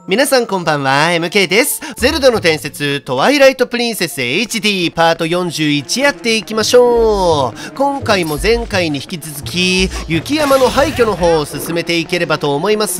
皆さんこんばんは、MK です。ゼルダの伝説、トワイライトプリンセス HD パート41やっていきましょう。今回も前回に引き続き、雪山の廃墟の方を進めていければと思います。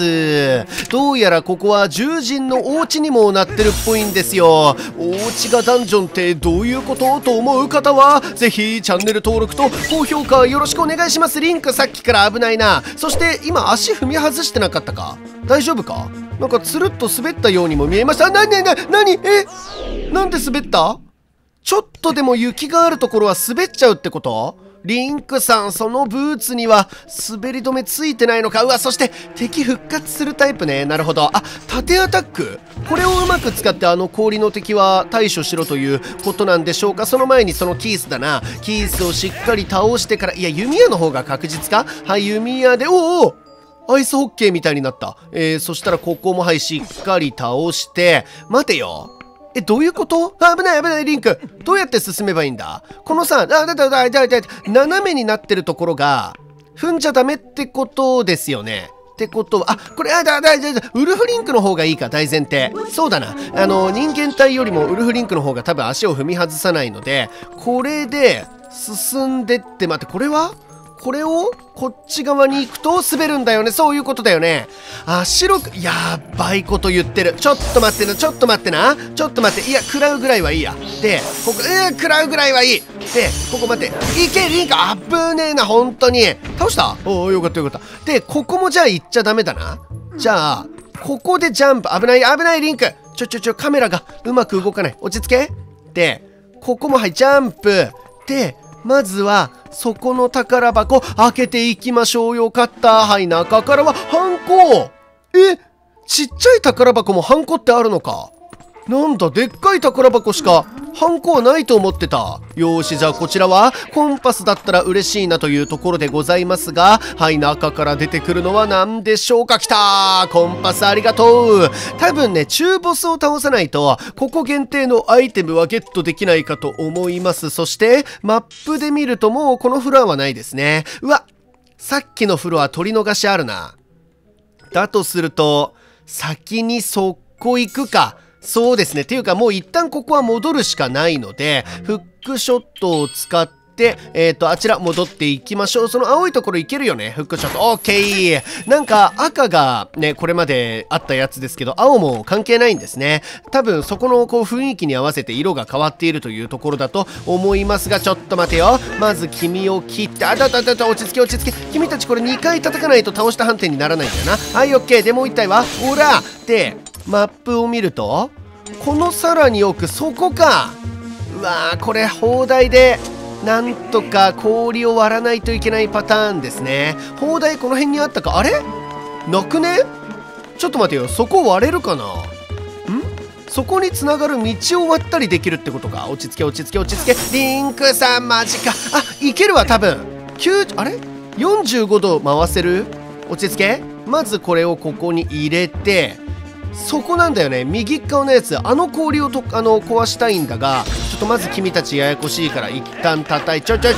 どうやらここは獣人のお家にもなってるっぽいんですよ。お家がダンジョンってどういうことと思う方は、ぜひチャンネル登録と高評価よろしくお願いします。リンクさっきから危ないな。そして今足踏み外してなかったか？大丈夫か？なんかつるっと滑ったようにも見えました。なになんで滑った？ちょっとでも雪があるところは滑っちゃうってこと？リンクさん、そのブーツには滑り止めついてないのか。うわ、そして敵復活するタイプね。なるほど。あ、縦アタック。これをうまく使って氷の敵は対処しろということなんでしょうか。その前にそのキースだな。キースをしっかり倒してから、いや、弓矢の方が確実か？はい、弓矢で、アイスホッケーみたいになった。そしたらここもはい、しっかり倒して、待てよ。どういうこと？危ないリンク。どうやって進めばいいんだ？このさ、斜めになってるところが、踏んじゃダメってことですよね。ってことは、これ、ウルフリンクの方がいいか、大前提。そうだな。人間体よりもウルフリンクの方が多分足を踏み外さないので、これで進んでって、待って、これはこれをこっち側に行くと滑るんだよね。そういうことだよね。白く、やばいこと言ってる。ちょっと待ってな。いや、食らうぐらいはいいや。で、ここ、食らうぐらいはいい。で、ここ待って。いけ、リンク、危ねえな、本当に。倒した？よかった。で、ここもじゃあ行っちゃダメだな。じゃあ、ここでジャンプ。危ない、リンク。カメラがうまく動かない。落ち着け。で、ここもはい、ジャンプ。で、まずは、そこの宝箱、開けていきましょう。よかった。はい、中からは、ハンコ。ちっちゃい宝箱もハンコってあるのか？なんだ、でっかい宝箱しか、ハンコはないと思ってた。よーし、じゃあこちらは、コンパスだったら嬉しいなというところでございますが、はい、中から出てくるのは何でしょうか？きたー！コンパスありがとう！多分ね、中ボスを倒さないと、ここ限定のアイテムはゲットできないかと思います。そして、マップで見るともうこのフロアはないですね。うわ！さっきのフロア取り逃しあるな。だとすると、先にそこ行くか。そうですね。っていうかもう一旦ここは戻るしかないので、フックショットを使って、あちら戻っていきましょう。その青いところいけるよね。フックショット。オッケー。なんか赤がね、これまであったやつですけど、青も関係ないんですね。多分そこのこう雰囲気に合わせて色が変わっているというところだと思いますが、ちょっと待てよ。まず君を切って、落ち着け。君たちこれ2回叩かないと倒した判定にならないんだよな。はい、オッケー。でもう1体は、ほらで、マップを見ると、このさらに奥、そこか。うわー、これ砲台でなんとか氷を割らないといけないパターンですね。砲台この辺にあったか？あれなくね？ちょっと待てよ、そこ割れるかな？そこにつながる道を割ったりできるってことか。落ち着け。リンクさんマジか。いけるわ多分。あれ ?45 度回せる？落ち着け。まずこれをここに入れて、そこなんだよね。右側のやつ、氷を壊したいんだが、ちょっとまず君たちややこしいから一旦叩いオッケ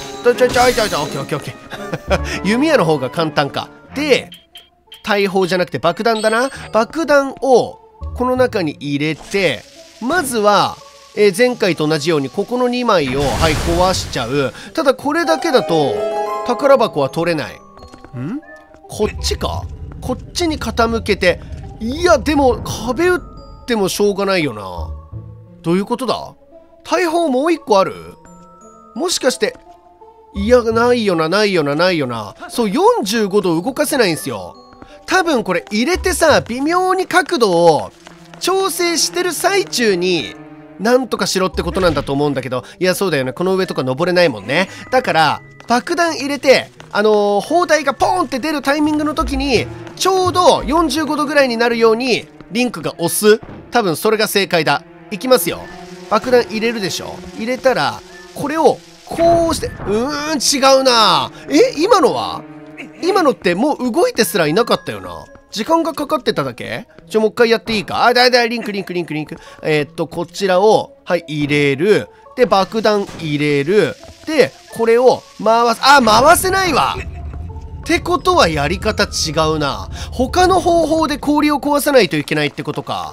ー弓矢の方が簡単か。で、大砲じゃなくて爆弾だな。爆弾をこの中に入れて、まずは、前回と同じようにここの2枚をはい壊しちゃう。ただこれだけだと宝箱は取れない。こっちか？こっちに傾けて、いやでも壁打ってもしょうがないよな。どういうことだ？大砲もう1個ある？もしかして、いやないよな。そう、45度動かせないんですよ。多分これ入れてさ、微妙に角度を調整してる最中になんとかしろってことなんだと思うんだけど、いやそうだよね、この上とか登れないもんね。だから爆弾入れて、砲台がポーンって出るタイミングの時にちょうど45度ぐらいになるようにリンクが押す。多分それが正解だ。いきますよ。爆弾入れるでしょ。入れたらこれをこうして、違うな。今のってもう動いてすらいなかったよな。時間がかかってただけ？もう一回やっていいか？リンク。こちらを、はい、入れる。で、爆弾入れる。で、これを回せないわ。 ってことはやり方違うな。他の方法で氷を壊さないといけないってことか。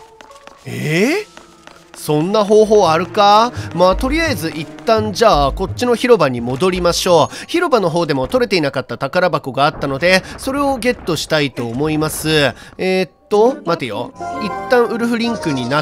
そんな方法あるか？まあとりあえず一旦じゃあこっちの広場に戻りましょう。広場の方でも取れていなかった宝箱があったので、それをゲットしたいと思います。待てよ。一旦ウルフリンクになって、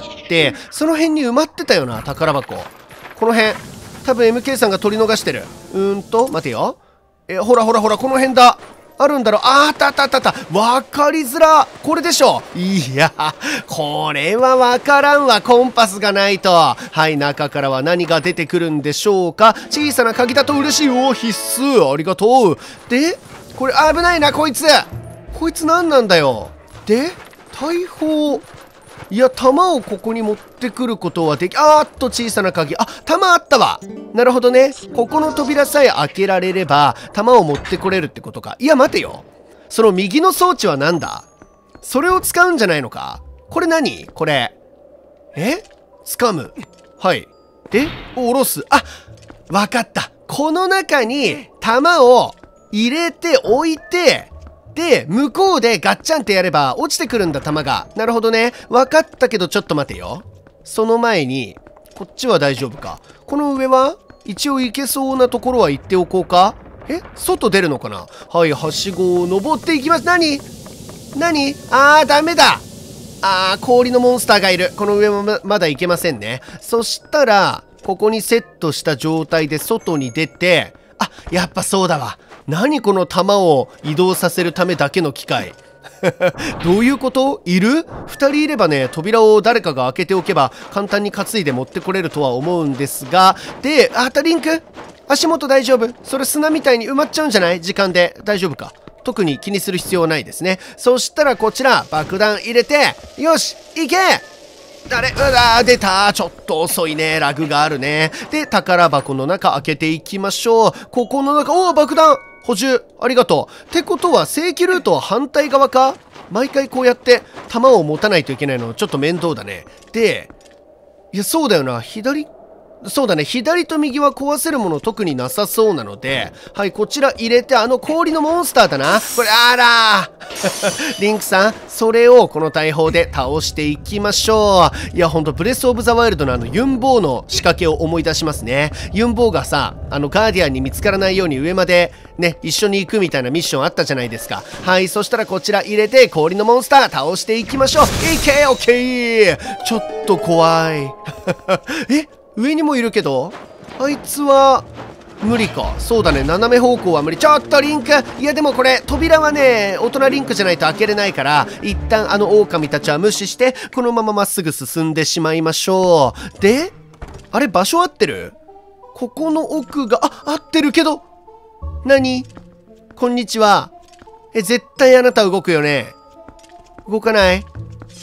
その辺に埋まってたよな、宝箱。この辺。多分 MK さんが取り逃してる。待てよ。ほら、この辺だ。あるんだろう。あった。わかりづら。これでしょ。いや、これはわからんわ。コンパスがないと。はい、中からは何が出てくるんでしょうか。小さな鍵だと嬉しい。お、必須。ありがとう。で、これ危ないな、こいつ。こいつ何なんだよ。で、大砲。いや、弾をここに持ってくることはでき、小さな鍵。弾あったわ。なるほどね。ここの扉さえ開けられれば、弾を持ってこれるってことか。いや、待てよ。その右の装置は何だ？それを使うんじゃないのか？これ何？これ。掴む。はい。で、下ろす。わかった。この中に弾を入れておいて、で、向こうでガッチャンってやれば落ちてくるんだ、弾が。なるほどね。分かったけどちょっと待てよ。その前に、こっちは大丈夫か。この上は一応行けそうなところは行っておこうか。外出るのかな。はい、はしごを登っていきます。何ダメだ。氷のモンスターがいる。この上も まだ行けませんね。そしたら、ここにセットした状態で外に出て、やっぱそうだわ。何この弾を移動させるためだけの機械。どういうこと？いる？ 2 人いればね、扉を誰かが開けておけば簡単に担いで持ってこれるとは思うんですが、で、リンク足元大丈夫？それ砂みたいに埋まっちゃうんじゃない？時間で。大丈夫か？特に気にする必要はないですね。そしたらこちら、爆弾入れて、よし行け！出た。ちょっと遅いね。ラグがあるね。で、宝箱の中開けていきましょう。ここの中、爆弾補充ありがとう。ってことは正規ルートは反対側か？毎回こうやって弾を持たないといけないのちょっと面倒だね。で、いやそうだよな。そうだね。左と右は壊せるもの特になさそうなので、はい、こちら入れて、氷のモンスターだな。これ、リンクさん、それをこの大砲で倒していきましょう。いや、ほんと、ブレスオブザワイルドのユンボウの仕掛けを思い出しますね。ユンボウがさ、ガーディアンに見つからないように上までね、一緒に行くみたいなミッションあったじゃないですか。はい、そしたらこちら入れて、氷のモンスター倒していきましょう。いけ、オッケー。ちょっと怖い。上にもいるけど、あいつは無理か。そうだね、斜め方向は無理。ちょっとリンク、いやでもこれ扉はね、大人リンクじゃないと開けれないから、一旦狼たちは無視してこのまままっすぐ進んでしまいましょう。で、あれ場所合ってる？ここの奥が合ってるけど、何？こんにちは。絶対あなた動くよね。動かない？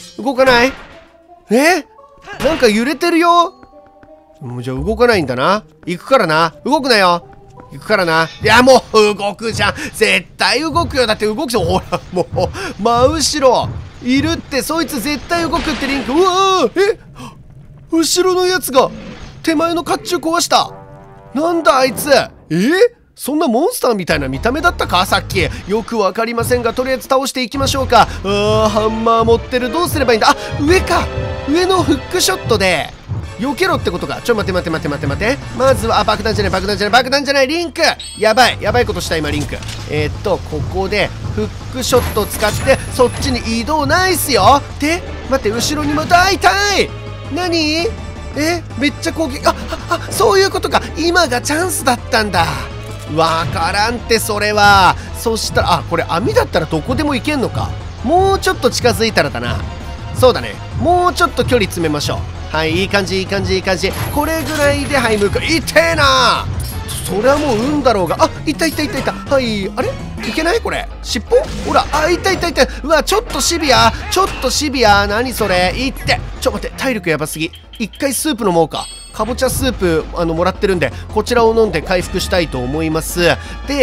なんか揺れてるよ。じゃあ動かないんだな。行くからな。動くなよ。行くからな。いや、もう動くじゃん。絶対動くよ。だって動くじゃん。ほら、もう、真後ろ。いるって、そいつ絶対動くってリンク。うわー！後ろのやつが、手前の甲冑壊した。なんだあいつ。そんなモンスターみたいな見た目だったかさっき。よくわかりませんが、とりあえず倒していきましょうか。ハンマー持ってる。どうすればいいんだ。上か。上のフックショットで、避けろってことか。待て。まずは、爆弾じゃない、リンク。やばいことした今、リンク。ここで、フックショットを使って、そっちに移動。ナイスよ。で、待って、後ろにも大体。何？めっちゃ攻撃。そういうことか。今がチャンスだったんだ。わからんって、それは。そしたら、これ網だったらどこでも行けんのか。もうちょっと近づいたらだな。そうだね。もうちょっと距離詰めましょう。はい、いい感じ。これぐらいで、はい、向かう。痛えな。それはもう運だろうが。いた。はい、あれいけないこれ。尻尾ほら、いた。うわ、ちょっとシビア。何それ。いって。待って、体力やばすぎ。一回スープ飲もうか。かぼちゃスープ、もらってるんで、こちらを飲んで回復したいと思います。で、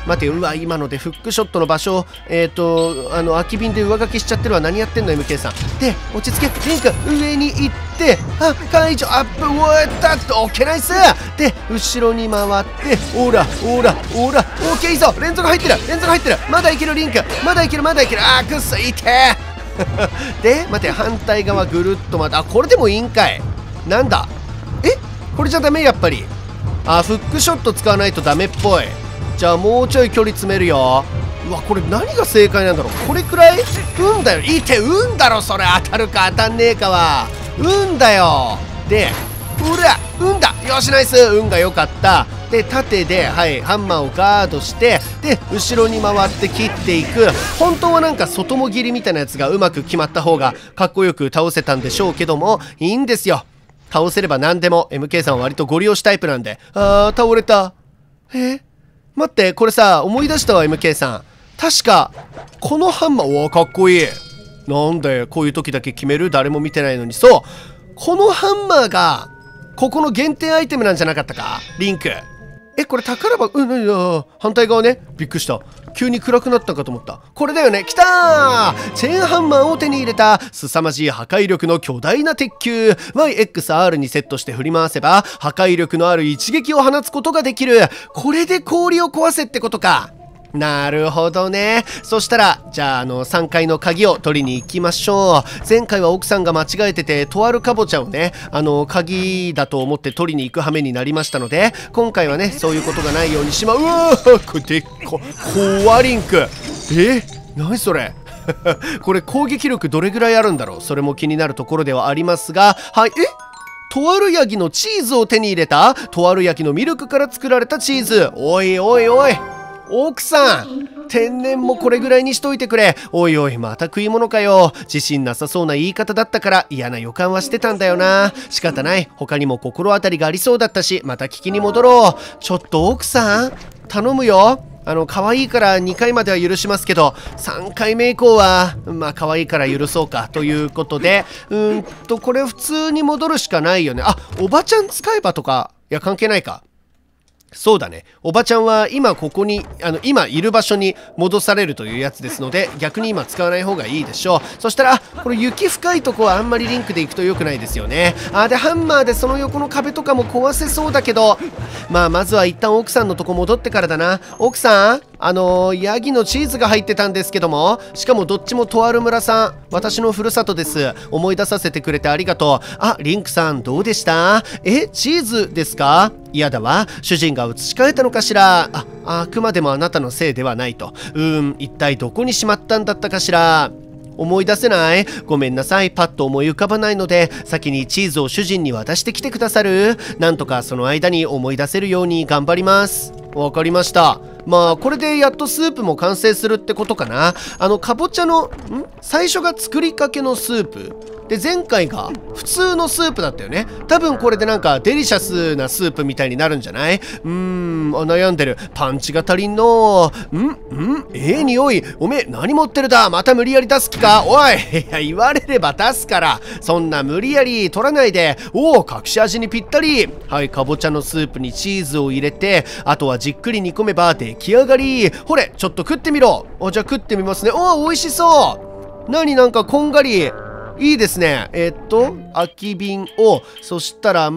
待てよ、うわ、今のでフックショットの場所、空き瓶で上書きしちゃってるわ。何やってんの MK さん。で、落ち着け、リンク、上に行って、解除、アップ、おえったっと、オッケーナイスで、後ろに回って、オーラ、オッケーいいぞ、連続入ってる、まだいけるリンク、まだいける、くっそ、いてで、待て、反対側ぐるっとこれでもいいんかい。なんだこれじゃダメやっぱり。フックショット使わないとダメっぽい。じゃあもうちょい距離詰めるよ。うわ、これ何が正解なんだろう。これくらい運だよ。運だろそれ。当たるか当たんねえかは運だよ。で、運だ。よしナイス。運が良かった。で、縦で、ハンマーをガードして、で、後ろに回って切っていく。本当はなんか外も切りみたいなやつがうまく決まった方がかっこよく倒せたんでしょうけども、いいんですよ。倒せれば何でも。 MK さんは割とゴリ押しタイプなんで。倒れた。待って、これさ、思い出したわ MK さん。確かこのハンマー、かっこいい。なんでこういう時だけ決める？誰も見てないのに。そう、このハンマーがここの限定アイテムなんじゃなかったか、リンク。これ宝箱、反対側ね。びっくりした。急に暗くなったかと思った。これだよね。来たー！チェーンハンマーを手に入れた凄まじい破壊力の巨大な鉄球。YXR にセットして振り回せば破壊力のある一撃を放つことができる。これで氷を壊せってことか。なるほどね。そしたら、じゃあ、3階の鍵を取りに行きましょう。前回は奥さんが間違えてて、とあるかぼちゃをね、鍵だと思って取りに行く羽目になりましたので、今回はね、そういうことがないようにしまう。うわー、これでっか、怖リンク。何それこれ攻撃力どれぐらいあるんだろう。それも気になるところではありますが、とあるヤギのチーズを手に入れた。とあるヤギのミルクから作られたチーズ。おい奥さん、天然もこれぐらいにしといてくれ。おいまた食い物かよ。自信なさそうな言い方だったから嫌な予感はしてたんだよな。仕方ない。他にも心当たりがありそうだったし、また聞きに戻ろう。ちょっと奥さん、頼むよ。可愛いから2回までは許しますけど、3回目以降は可愛いから許そうかということで、これ普通に戻るしかないよね。おばちゃん使えばとか、いや関係ないか。そうだね。おばちゃんは今ここに、今いる場所に戻されるというやつですので、逆に今使わない方がいいでしょう。そしたら、これ雪深いとこはあんまりリンクで行くと良くないですよね。で、ハンマーでその横の壁とかも壊せそうだけど、まずは一旦奥さんのとこ戻ってからだな。奥さん、ヤギのチーズが入ってたんですけども、しかもどっちもとある村さん、私のふるさとです。思い出させてくれてありがとう。リンクさんどうでした？チーズですか？嫌だわ。主人が移し替えたのかしら。あくまでもあなたのせいではないと。一体どこにしまったんだったかしら。思い出せない？ごめんなさい。パッと思い浮かばないので、先にチーズを主人に渡してきてくださる？なんとかその間に思い出せるように頑張ります。わかりました。これでやっとスープも完成するってことかな。かぼちゃの最初が作りかけのスープで、前回が普通のスープだったよね。多分これでなんかデリシャスなスープみたいになるんじゃない？悩んでる。パンチが足りんの。匂い。おめえ何持ってるだ。また無理やり出す気か。おい言われれば出すから。そんな無理やり取らないで。隠し味にぴったり。かぼちゃのスープにチーズを入れて、あとはじっくり煮込めば出来上がり。ほれ、ちょっと食ってみろ。じゃあ食ってみますね。美味しそう。なんかこんがり。いいですね。空き瓶を、そしたら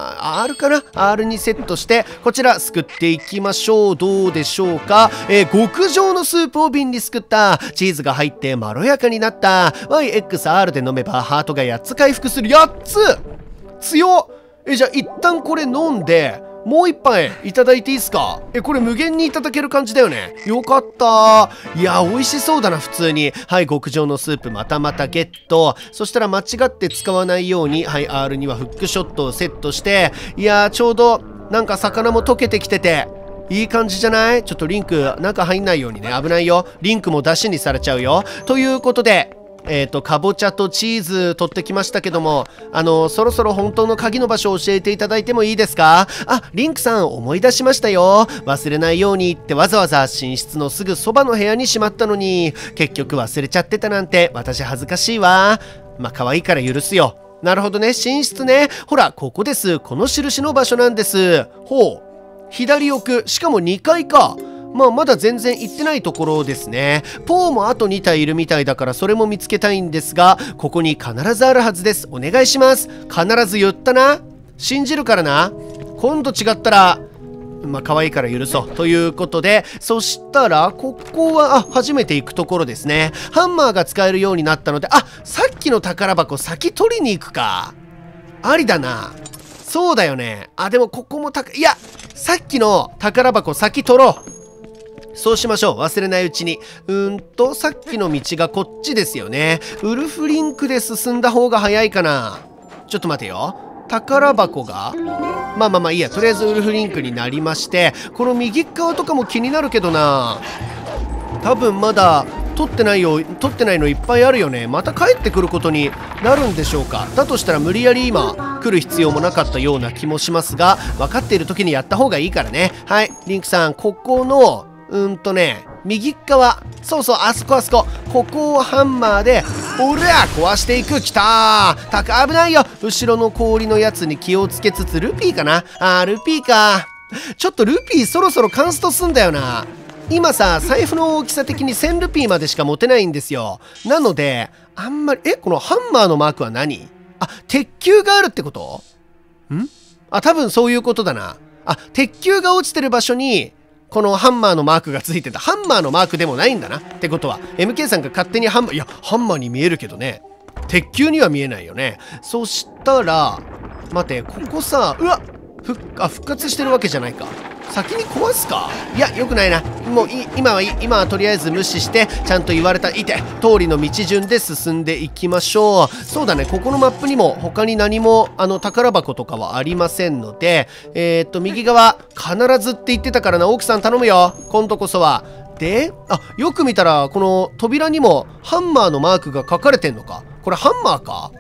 R かな？ R にセットして、こちらすくっていきましょう。どうでしょうか？極上のスープを瓶にすくった。チーズが入ってまろやかになった。YXR で飲めばハートが8つ回復する。8つ！強っ！じゃあ一旦これ飲んで、もう一杯いただいていいですか？これ無限にいただける感じだよね。よかったー。いや美味しそうだな普通に。極上のスープまたまたゲット。そしたら間違って使わないようにR にはフックショットをセットして、いやーちょうどなんか魚も溶けてきてていい感じじゃない？ちょっとリンク中入んないようにね。危ないよ。リンクも出しにされちゃうよ。ということでかぼちゃとチーズ取ってきましたけども、そろそろ本当の鍵の場所を教えていただいてもいいですか？リンクさん思い出しましたよ。忘れないようにってわざわざ寝室のすぐそばの部屋にしまったのに、結局忘れちゃってたなんて私恥ずかしいわ。可愛いから許すよ。なるほどね、寝室ね。ほら、ここです。この印の場所なんです。左奥、しかも2階か。 まあまだ全然行ってないところですね。ポーもあと2体いるみたいだからそれも見つけたいんですが、ここに必ずあるはずです。お願いします。必ず言ったな。信じるからな。今度違ったらまあ可愛いから許そうということで、そしたらここは初めて行くところですね。ハンマーが使えるようになったので、さっきの宝箱先取りに行くか。ありだな。そうだよね。でもここもいや、さっきの宝箱先取ろう。そうしましょう。忘れないうちに。さっきの道がこっちですよね。ウルフリンクで進んだ方が早いかな。ちょっと待てよ。宝箱がまあいいや。とりあえずウルフリンクになりまして、この右側とかも気になるけどな。多分まだ取ってないのいっぱいあるよね。また帰ってくることになるんでしょうか。だとしたら無理やり今来る必要もなかったような気もしますが、分かっている時にやった方がいいからね。はい、リンクさん、ここの右側、そうそう、あそこ、ここをハンマーでおりゃ壊していく。きたー。危ないよ。後ろの氷のやつに気をつけつつ、ルピーかな。ルピーか。ちょっとルピーそろそろカンストすんだよな。今さ、財布の大きさ的に1000ルピーまでしか持てないんですよ。なのであんまりこのハンマーのマークは何？鉄球があるってこと？多分そういうことだな。鉄球が落ちてる場所にこのハンマーのマークがついてた。ハンマーのマークでもないんだな。ってことは MK さんが勝手にハンマーに見えるけどね、鉄球には見えないよね。そしたら待て、ここさ、復活してるわけじゃないか。先に壊すか。いや、よくないな。もう今はとりあえず無視して、ちゃんと言われた通りの道順で進んでいきましょう。そうだね、ここのマップにも他に何も宝箱とかはありませんので、右側必ずって言ってたからな。奥さん頼むよ、今度こそは。で、よく見たらこの扉にもハンマーのマークが書かれてんのか。これハンマーか？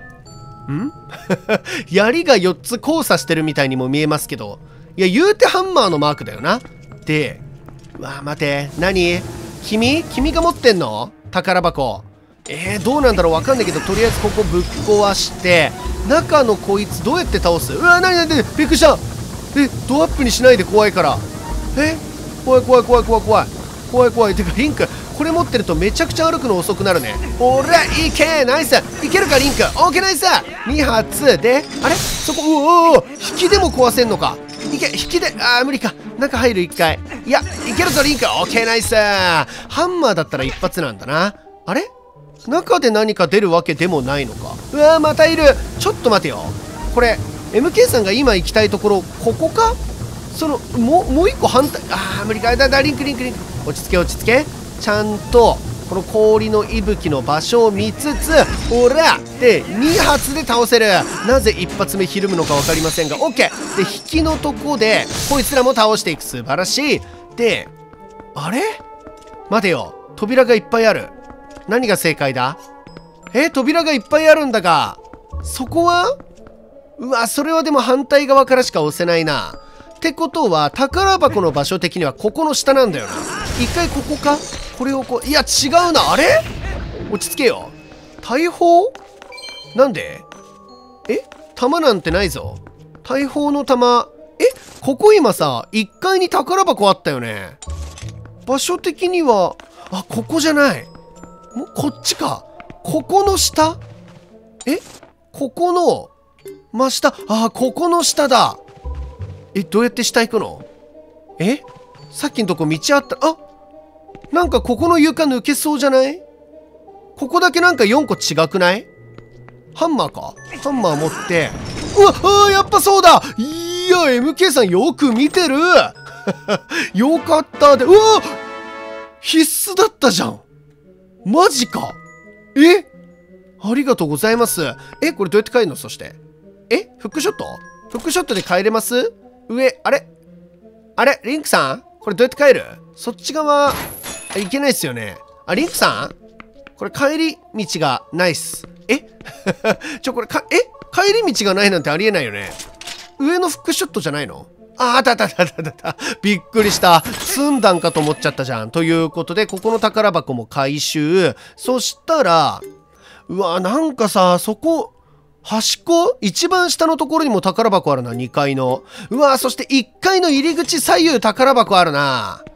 槍が4つ交差してるみたいにも見えますけど、いや言うてハンマーのマークだよな。で、待て、何？君が持ってんの？宝箱。どうなんだろう、わかんないけど、とりあえずここぶっ壊して中のこいつどうやって倒す？何びっくりした。ドアップにしないで、怖いから。怖い。てかリンクこれ持ってるとめちゃくちゃ歩くの遅くなるね。おら、いけ、ナイス。いけるかリンク。オーケー、ナイス。2発で、そこ、引きでも壊せんのか。いけ、引きで、無理か。中入る。1回。いや、いけるぞリンク。オーケー、ナイス。ハンマーだったら一発なんだな。中で何か出るわけでもないのか。またいる。ちょっと待てよ。これ MK さんが今行きたいところ、ここか。もう一個反対。無理か。リンク。落ち着け。ちゃんとこの氷の息吹の場所を見つつ、で2発で倒せる。なぜ1発目ひるむのか分かりませんが OK で、引きのとこでこいつらも倒していく。素晴らしい。で、待てよ、扉がいっぱいある。何が正解だ？扉がいっぱいあるんだが、そこはそれはでも反対側からしか押せないな。ってことは宝箱の場所的にはここの下なんだよな。一回ここか。これをいや違うな。落ち着けよ。大砲なんで？弾なんてないぞ。大砲の弾。ここ今さ1階に宝箱あったよね。場所的にはここじゃない。もうこっちか。ここの下。ここの真下。ここの下だ。どうやって下行くの？さっきのとこ道あった。なんかここの床抜けそうじゃない？ここだけなんか4個違くない？ハンマーか。ハンマー持って、やっぱそうだ。いや MK さんよく見てる。よかった。で、必須だったじゃん。マジか。ありがとうございます。これどうやって帰るの？そしてフックショットで帰れます？上、あれリンクさんこれどうやって帰る？そっち側いけないっすよね。リンクさんこれ帰り道がないっす。これ帰り道がないなんてありえないよね。上のフックショットじゃないの？あった。びっくりした。積んだんかと思っちゃったじゃん。ということで、ここの宝箱も回収。そしたら、なんかさ、そこ、端っこ一番下のところにも宝箱あるな、2階の。そして1階の入り口左右宝箱あるな。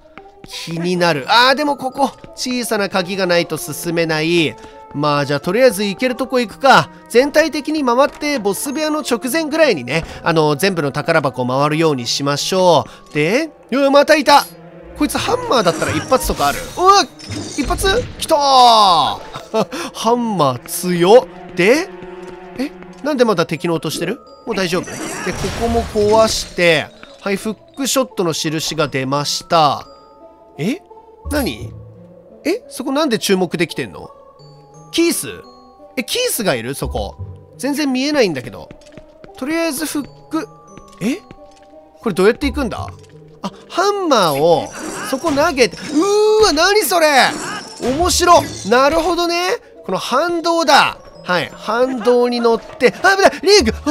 気になる。でもここ、小さな鍵がないと進めない。まあじゃあとりあえず行けるとこ行くか。全体的に回ってボス部屋の直前ぐらいにね、全部の宝箱を回るようにしましょう。で、またいた。こいつハンマーだったら一発とかある。一発きたーハンマー強っ。で、なんでまだ敵の音してる？もう大丈夫？で、ここも壊して、はい、フックショットの印が出ました。何？そこなんで注目できてんの？キース？キースがいる？そこ。全然見えないんだけど。とりあえずフック、これどうやって行くんだ？ハンマーを、そこ投げて、何それ！面白！なるほどね。この反動だ。はい、反動に乗って、危ない！リンク！キ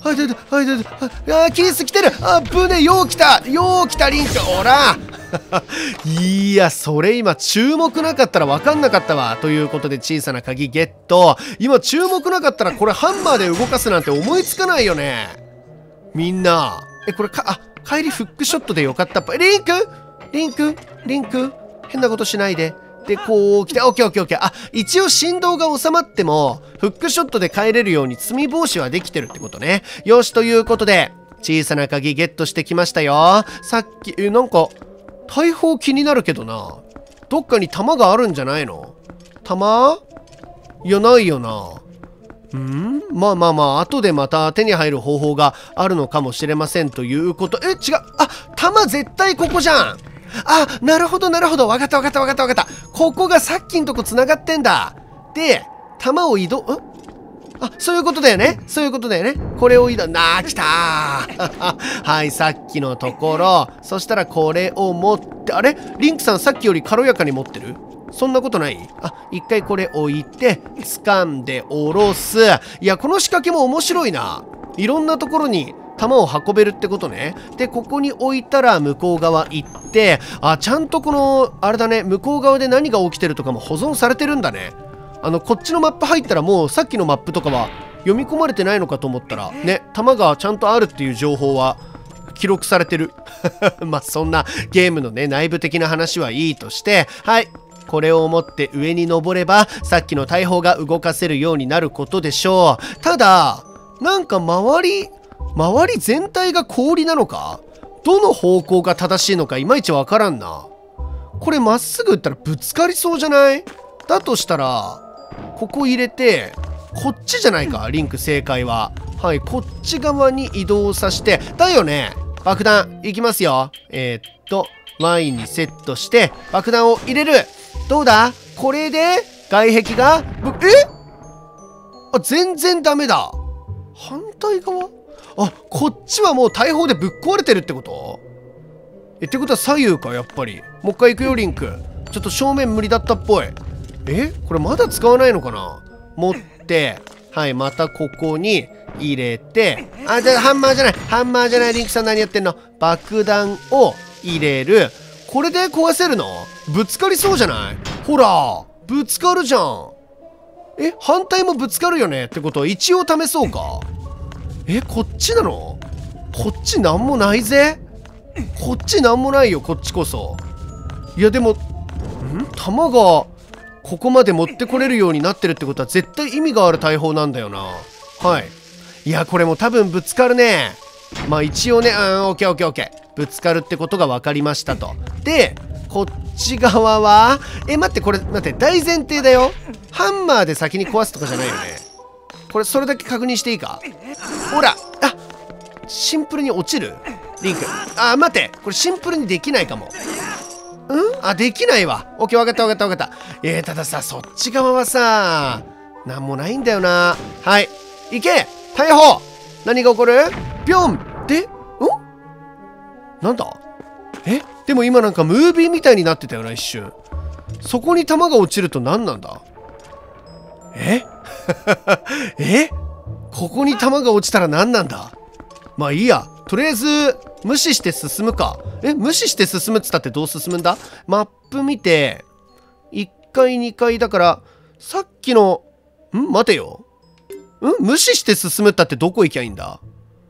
ース来てる！ぶね、よう来たリンク！おらいや、それ今注目なかったら分かんなかったわ。ということで小さな鍵ゲット。今注目なかったらこれハンマーで動かすなんて思いつかないよね。みんな。これ帰りフックショットでよかったっぽい。リンク変なことしないで。で、こう来て、オッケー。一応振動が収まっても、フックショットで帰れるように積み防止はできてるってことね。よし、ということで、小さな鍵ゲットしてきましたよ。さっき、なんか、大砲気になるけどな。どっかに弾があるんじゃないの？弾？いや、ないよな。まあ、後でまた手に入る方法があるのかもしれませんということ。違う。弾絶対ここじゃん。なるほど。わかった。ここがさっきんとこ繋がってんだ。で、弾を移動、そういうことだよね。これを移動、来たーはい、さっきのところ。そしたらこれを持って、リンクさんさっきより軽やかに持ってる？そんなことない？一回これ置いて、掴んで下ろす。いや、この仕掛けも面白いな。いろんなところに弾を運べるってことね。で、ここに置いたら向こう側行って、ちゃんとこの、あれだね、向こう側で何が起きてるとかも保存されてるんだね。こっちのマップ入ったらもうさっきのマップとかは読み込まれてないのかと思ったら、ね、弾がちゃんとあるっていう情報は記録されてる。そんなゲームのね、内部的な話はいいとして、はい。これを持って上に登れば、さっきの大砲が動かせるようになることでしょう。ただ、なんか周り全体が氷なのか？どの方向が正しいのかいまいちわからんな。これまっすぐ打ったらぶつかりそうじゃない？だとしたら、ここ入れて、こっちじゃないか、リンク正解は。はい、こっち側に移動させて、だよね。爆弾、いきますよ。ラインにセットして、爆弾を入れる。どうだ？これで、外壁が、全然ダメだ。反対側？こっちはもう大砲でぶっ壊れてるってこと？ってことは左右か、やっぱり。もう一回行くよ、リンク。ちょっと正面無理だったっぽい。これまだ使わないのかな？持って、はい、またここに入れて、じゃあハンマーじゃない、リンクさん何やってんの？爆弾を入れる。これで壊せるの？ぶつかりそうじゃない？ほら、ぶつかるじゃん。反対もぶつかるよねってことは一応試そうか。こっちなの？こっちなんもないぜ。こっちなんもないよ、こっちこそ。いやでも、弾がここまで持ってこれるようになってるってことは絶対意味がある大砲なんだよな。はい。いや、これも多分ぶつかるね。まあ一応ね、オッケー。ぶつかるってことが分かりましたと。で、こっち側は、待って、大前提だよ。ハンマーで先に壊すとかじゃないよね。これ、それだけ確認していいか？ほら、シンプルに落ちる？リンク。待って、これシンプルにできないかも。できないわ。オッケー、わかった。たださ、そっち側はさ、なんもないんだよな。はい。行け！大砲！何が起こる？ぴょん！で、なんだ？でも今なんかムービーみたいになってたよな、一瞬。そこに弾が落ちると何なんだ？ここに弾が落ちたら何なんだ？まあいいや。とりあえず、無視して進むか。無視して進むっつったってどう進むんだ？マップ見て、1階、2階だから、さっきの、待てよ。無視して進むったってどこ行きゃいいんだ？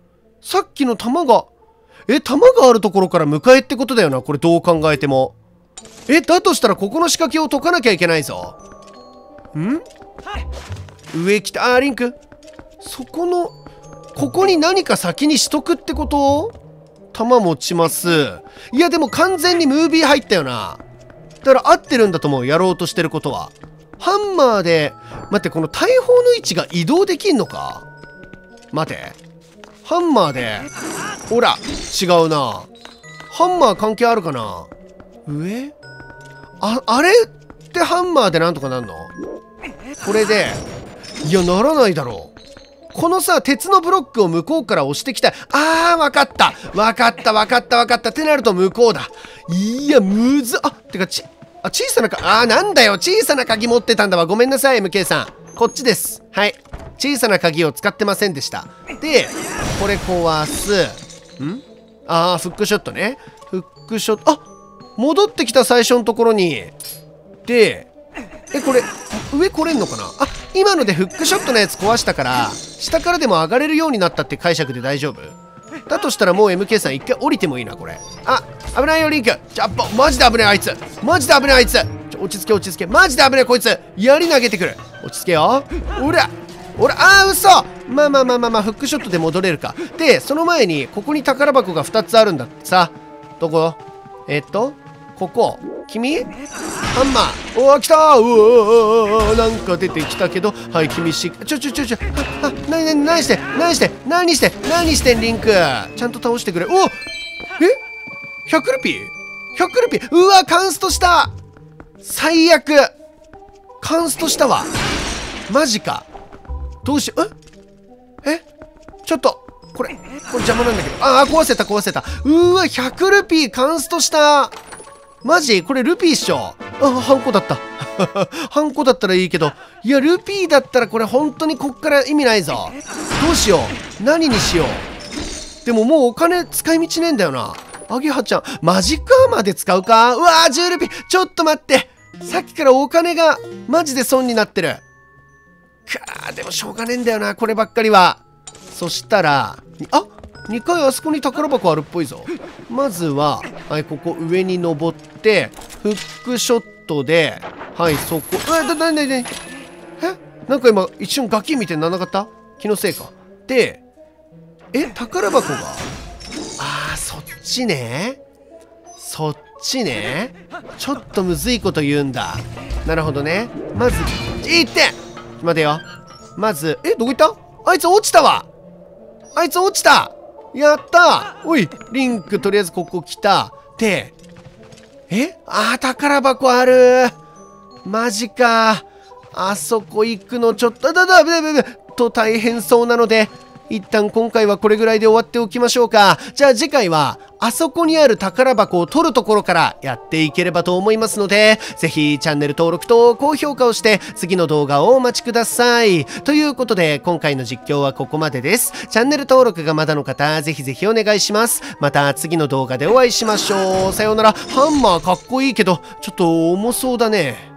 さっきの弾が、弾があるところから迎えってことだよな。これどう考えても。 だとしたらここの仕掛けを解かなきゃいけないぞ。上来た。リンク。そこの、ここに何か先にしとくってこと？弾持ちます。いやでも完全にムービー入ったよな。だから合ってるんだと思う、やろうとしてることは。ハンマーで、待って、この大砲の位置が移動できんのか？待て。ハンマーで、ほら、違うな。ハンマー関係あるかな？上？あれってハンマーでなんとかなんの？これで、いや、ならないだろう。このさ、鉄のブロックを向こうから押してきたい。わかった。わかった。ってなると向こうだ。いや、むずっ。てか、小さななんだよ。小さな鍵持ってたんだわ。ごめんなさい、MK さん。こっちです。はい。小さな鍵を使ってませんでした。で、これ壊す。フックショットね。フックショット。戻ってきた最初のところに。で、これ、上来れんのかな？今のでフックショットのやつ壊したから、下からでも上がれるようになったって解釈で大丈夫？だとしたらもう MK さん一回降りてもいいな、これ。危ないよ、リンク。マジで危ない、あいつ。落ち着け。マジで危ない、こいつ。槍投げてくる。落ち着けよ。嘘。まあ、フックショットで戻れるか。で、その前に、ここに宝箱が2つあるんだってさ。どこ？ここ。君？ハンマー。来たー。なんか出てきたけど、はい、君何してん、リンク。ちゃんと倒してくれ。100ルピー？カンストした。最悪。カンストしたわ。マジか。どうしよう。ちょっと、これ邪魔なんだけど。壊せた。100ルピーカンストした。マジ？これルピーっしょ。ハンコだった。ハンコだったらいいけど。いや、ルピーだったらこれ本当にこっから意味ないぞ。どうしよう。何にしよう。でももうお金使い道ねえんだよな。アゲハちゃん、マジックアーマーで使うか？10ルピー。ちょっと待って。さっきからお金がマジで損になってる。でもしょうがねえんだよな、こればっかりは。そしたら、2階あそこに宝箱あるっぽいぞ。まずは、はい、ここ上に登って、フックショットで、はい、そこ、なんか今、一瞬ガキみたいにならなかった？気のせいか。で、宝箱が、そっちね。ちょっとむずいこと言うんだ。なるほどね。まず、待てよ。まず、どこ行った？あいつ落ちたわ。やったー。おい、リンクとりあえずここ来た。で、宝箱ある。マジか。あそこ行くのちょっと、大変そうなので、一旦今回はこれぐらいで終わっておきましょうか。じゃあ次回は、あそこにある宝箱を取るところからやっていければと思いますので、ぜひチャンネル登録と高評価をして次の動画をお待ちください。ということで今回の実況はここまでです。チャンネル登録がまだの方、ぜひぜひお願いします。また次の動画でお会いしましょう。さようなら。ハンマーかっこいいけど、ちょっと重そうだね。